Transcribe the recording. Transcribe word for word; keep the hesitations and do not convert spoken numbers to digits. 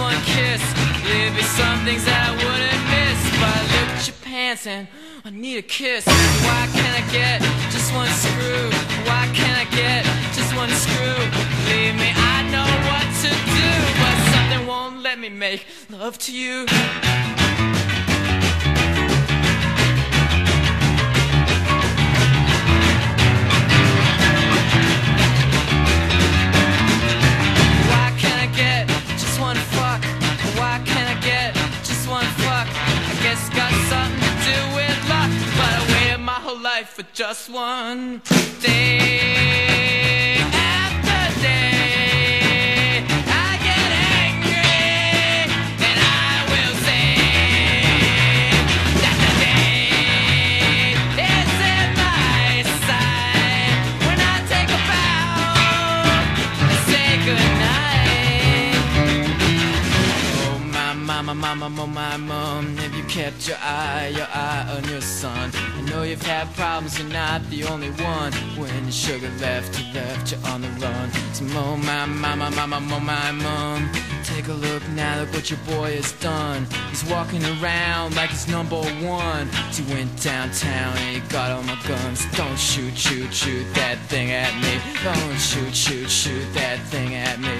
one kiss. There'd be some things that I wouldn't miss, but I look at your pants and I need a kiss. Why can't I get just one screw? Why can't I get just one screw? Believe me, I know what to do, but something won't let me make love to you. For just one day after day, I get angry and I will say that the day is in my sight. When I take a bow and say goodnight. Oh my mama, mama, oh my mom, have you kept your eye, your eye on your son? I know you've had problems, you're not the only one. When your sugar left, you left, you're on the run. So oh my mama, mama, oh my mom, take a look now, look what your boy has done. He's walking around like he's number one. So he went downtown and he got all my guns. Don't shoot, shoot, shoot that thing at me. Don't shoot, shoot, shoot that thing at me.